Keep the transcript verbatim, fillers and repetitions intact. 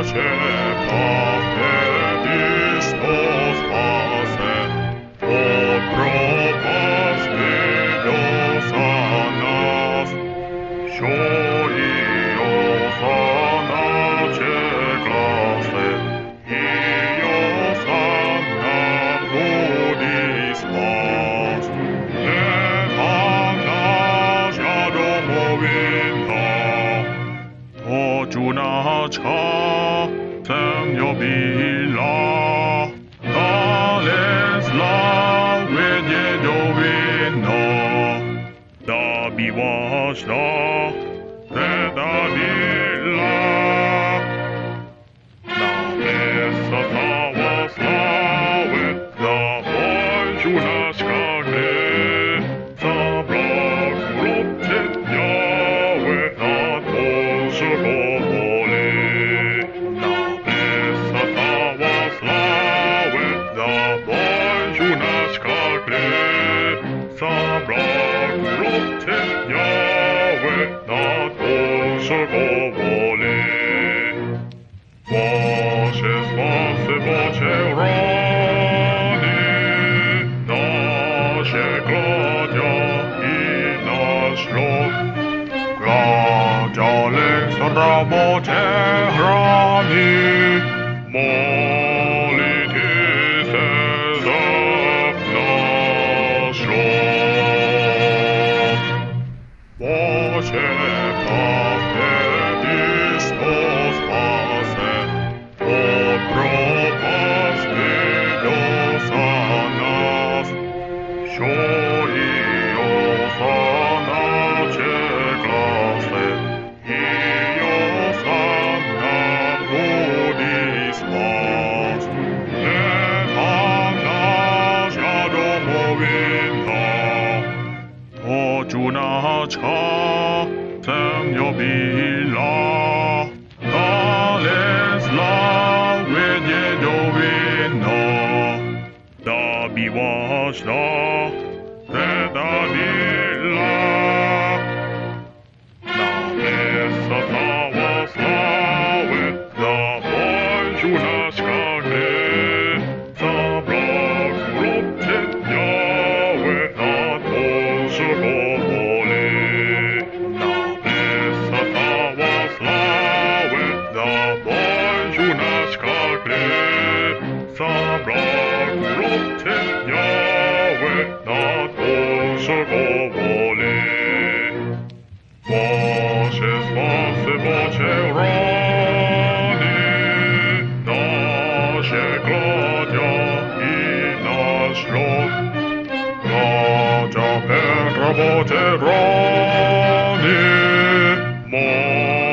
Bože pravde i što spase, od propasti za nas, što i osana će glase, i osana budi spas. Neka naša domovina, junačka zemljo bila, dale slave djedovina, da bi vašla predavila. Na mesa slava slave, da boj junačka gre, za blag ropčet jave, na Božego za blag ropčet jave, nad Božego voli. Bože spase, Bože rani, naše gladja i naš rod. Gladja längst rabote hrani, moliti se za naš rod. Bože pravde i što spase, od propasti za nas, što i osana će glase, i osana budi spas. Neka naša domovina, junačka zemljo bila, dale slave djedovina, da bi vašla predavila. Na mesa slava slave, da boj junačka gre, za blag ropčet jave, nad Božego voli. Na mesa slava slave, da boj junačka gre, za blag ropčet jave, nad Božego voli. Bože spase, Bože rani, naše gladja i naš rod. Gladja Petra Bože rani,